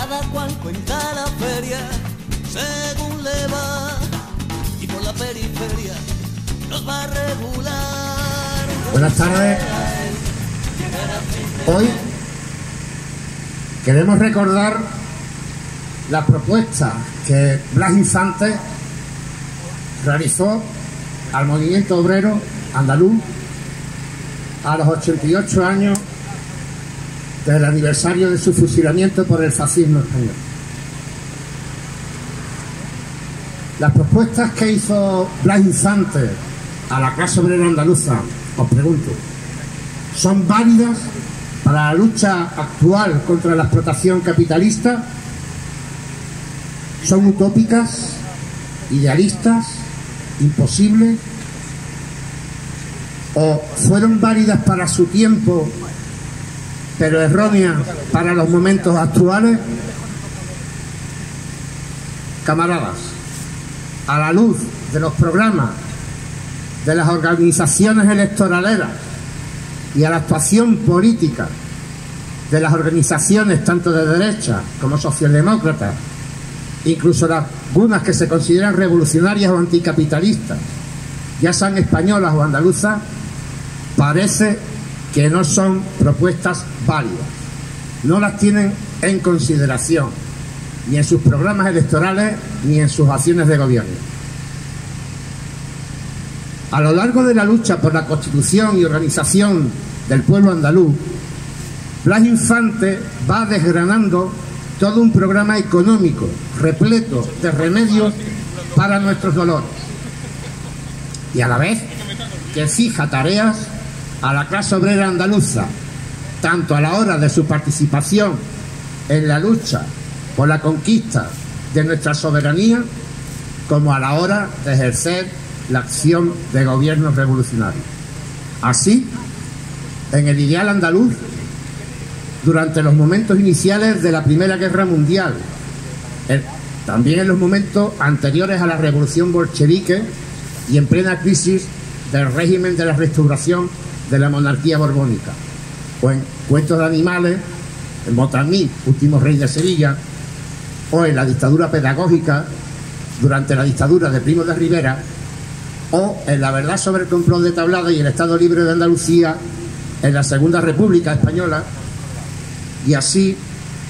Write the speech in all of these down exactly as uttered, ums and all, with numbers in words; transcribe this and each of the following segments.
Cada cual cuenta la feria según le va, y por la periferia nos va a regular. Buenas tardes. Hoy queremos recordar la propuesta que Blas Infante realizó al movimiento obrero andaluz a los ochenta y ocho años del aniversario de su fusilamiento por el fascismo español. Las propuestas que hizo Blas Infante a la clase obrera andaluza, os pregunto, ¿son válidas para la lucha actual contra la explotación capitalista? ¿Son utópicas, idealistas, imposibles? ¿O fueron válidas para su tiempo, pero erróneas para los momentos actuales? Camaradas, a la luz de los programas de las organizaciones electoraleras y a la actuación política de las organizaciones tanto de derecha como socialdemócratas, incluso algunas que se consideran revolucionarias o anticapitalistas, ya sean españolas o andaluzas, parece que no son propuestas válidas. No las tienen en consideración, ni en sus programas electorales, ni en sus acciones de gobierno. A lo largo de la lucha por la constitución y organización del pueblo andaluz, Blas Infante va desgranando todo un programa económico repleto de remedios para nuestros dolores, y a la vez que fija tareas a la clase obrera andaluza, tanto a la hora de su participación en la lucha por la conquista de nuestra soberanía, como a la hora de ejercer la acción de gobierno revolucionario. Así, en el ideal andaluz, durante los momentos iniciales de la Primera Guerra Mundial, el, también en los momentos anteriores a la Revolución Bolchevique y en plena crisis del régimen de la restauración de la monarquía borbónica, o en Cuentos de Animales, en Montalmí, último rey de Sevilla, o en la dictadura pedagógica durante la dictadura de Primo de Rivera, o en La verdad sobre el complot de Tablada y el Estado Libre de Andalucía en la Segunda República Española, y así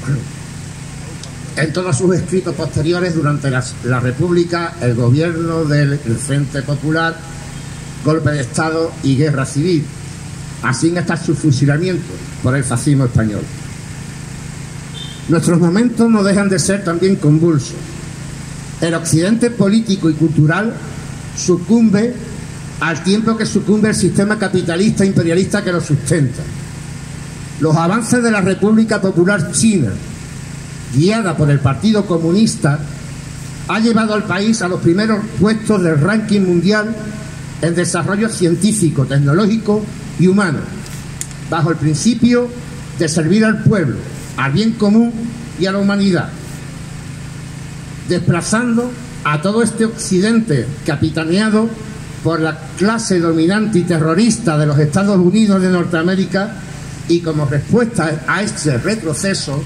en todos sus escritos posteriores durante la, la República, el gobierno del Frente Popular, golpe de Estado y guerra civil, así hasta su fusilamiento por el fascismo español. Nuestros momentos no dejan de ser también convulsos. El occidente político y cultural sucumbe al tiempo que sucumbe el sistema capitalista imperialista que lo sustenta. Los avances de la República Popular China, guiada por el Partido Comunista, ha llevado al país a los primeros puestos del ranking mundial en desarrollo científico, tecnológico y humano, bajo el principio de servir al pueblo, al bien común y a la humanidad, desplazando a todo este occidente capitaneado por la clase dominante y terrorista de los Estados Unidos de Norteamérica, y como respuesta a este retroceso,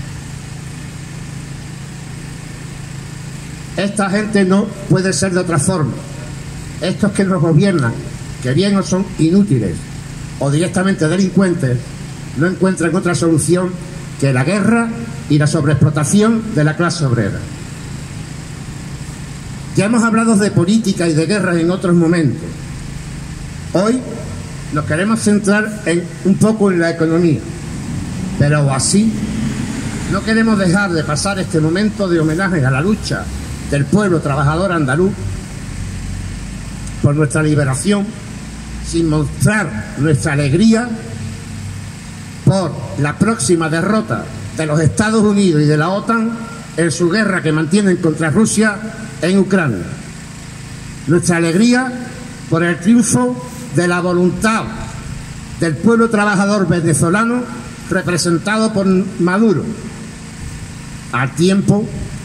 esta gente no puede ser de otra forma. Estos que nos gobiernan, que bien o son inútiles o directamente delincuentes, no encuentran otra solución que la guerra y la sobreexplotación de la clase obrera. Ya hemos hablado de política y de guerras en otros momentos. Hoy nos queremos centrar en, un poco en la economía, pero así no queremos dejar de pasar este momento de homenaje a la lucha del pueblo trabajador andaluz por nuestra liberación, sin mostrar nuestra alegría por la próxima derrota de los Estados Unidos y de la OTAN en su guerra que mantienen contra Rusia en Ucrania. Nuestra alegría por el triunfo de la voluntad del pueblo trabajador venezolano representado por Maduro, al tiempo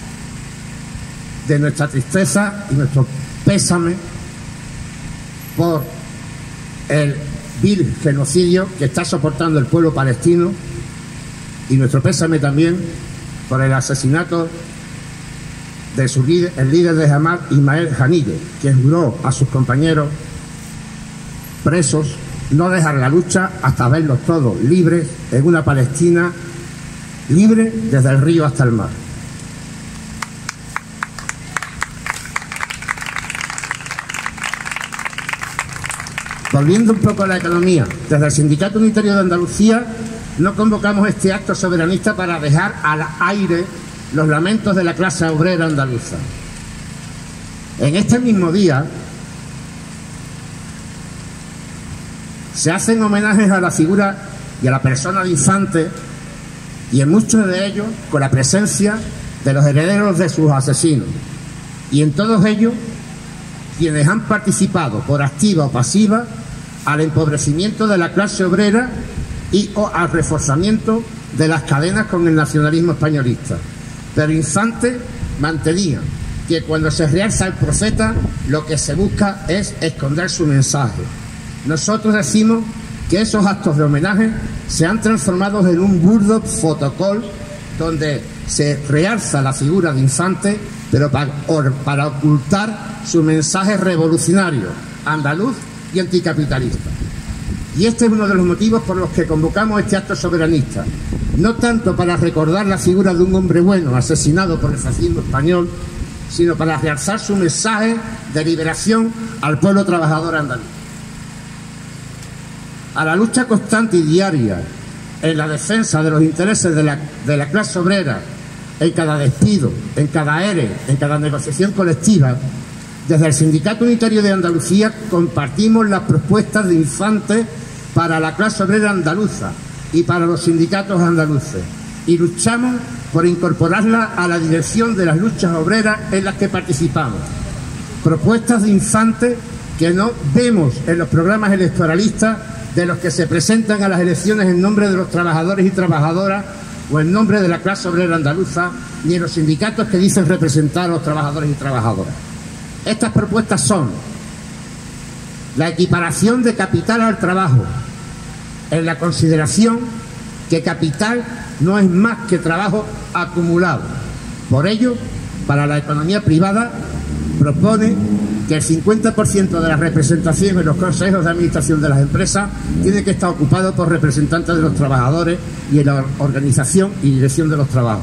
de nuestra tristeza y nuestro pésame por el vil genocidio que está soportando el pueblo palestino, y nuestro pésame también por el asesinato de su líder, el líder de Hamás, Ismael Haniyeh, quien juró a sus compañeros presos no dejar la lucha hasta verlos todos libres en una Palestina libre desde el río hasta el mar. Volviendo un poco a la economía, desde el Sindicato Unitario de Andalucía no convocamos este acto soberanista para dejar al aire los lamentos de la clase obrera andaluza. En este mismo día se hacen homenajes a la figura y a la persona de Infante, y en muchos de ellos con la presencia de los herederos de sus asesinos, y en todos ellos quienes han participado por activa o pasiva al empobrecimiento de la clase obrera y o al reforzamiento de las cadenas con el nacionalismo españolista. Pero Infante mantenía que cuando se realza el profeta lo que se busca es esconder su mensaje. Nosotros decimos que esos actos de homenaje se han transformado en un burdo fotocol donde se realza la figura de Infante, pero para, para ocultar su mensaje revolucionario, andaluz y anticapitalista. Y este es uno de los motivos por los que convocamos este acto soberanista, no tanto para recordar la figura de un hombre bueno asesinado por el fascismo español, sino para realzar su mensaje de liberación al pueblo trabajador andaluz. A la lucha constante y diaria en la defensa de los intereses de la, de la clase obrera, en cada despido, en cada E R E, en cada negociación colectiva, desde el Sindicato Unitario de Andalucía compartimos las propuestas de Infante para la clase obrera andaluza y para los sindicatos andaluces, y luchamos por incorporarlas a la dirección de las luchas obreras en las que participamos. Propuestas de Infante que no vemos en los programas electoralistas de los que se presentan a las elecciones en nombre de los trabajadores y trabajadoras o en nombre de la clase obrera andaluza, ni en los sindicatos que dicen representar a los trabajadores y trabajadoras. Estas propuestas son la equiparación de capital al trabajo, en la consideración que capital no es más que trabajo acumulado. Por ello, para la economía privada propone que el cincuenta por ciento de la representación en los consejos de administración de las empresas tiene que estar ocupado por representantes de los trabajadores y en la organización y dirección de los trabajos.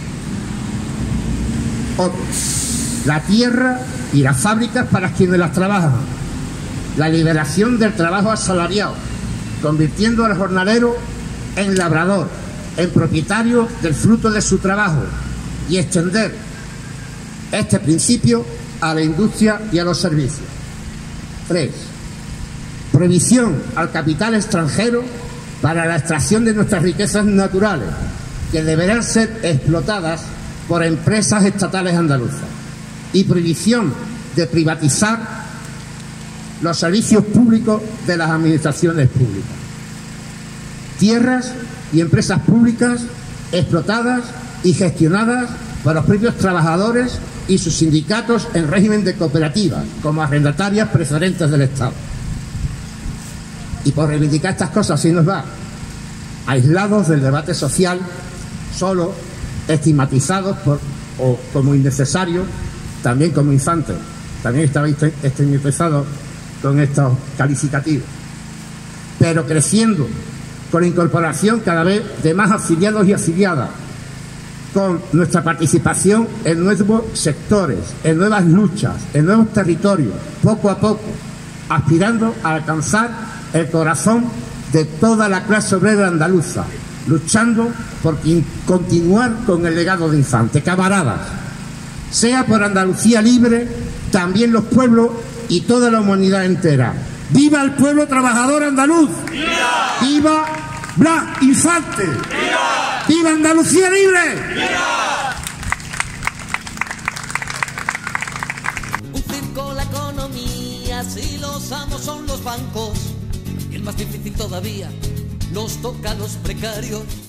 Otro, la tierra y las fábricas para quienes las trabajan, la liberación del trabajo asalariado, convirtiendo al jornalero en labrador, en propietario del fruto de su trabajo, y extender este principio a la industria y a los servicios. Tres, prohibición al capital extranjero para la extracción de nuestras riquezas naturales, que deberán ser explotadas por empresas estatales andaluzas, y prohibición de privatizar los servicios públicos de las administraciones públicas. Tierras y empresas públicas explotadas y gestionadas por los propios trabajadores y sus sindicatos en régimen de cooperativa, como arrendatarias preferentes del Estado. Y por reivindicar estas cosas sí nos va, aislados del debate social, solo estigmatizados por, o como innecesarios, también como Infante. También estaba estigmatizado con estos calificativos, pero creciendo con la incorporación cada vez de más afiliados y afiliadas, con nuestra participación en nuevos sectores, en nuevas luchas, en nuevos territorios, poco a poco, aspirando a alcanzar el corazón de toda la clase obrera andaluza, luchando por continuar con el legado de Infante. Camaradas, sea por Andalucía libre, también los pueblos y toda la humanidad entera. ¡Viva el pueblo trabajador andaluz! ¡Viva! ¡Viva Blas Infante! ¡Viva! ¡Viva Andalucía libre! ¡Viva! Un circo, la economía, si los amos son los bancos, y el más difícil todavía nos toca a los precarios.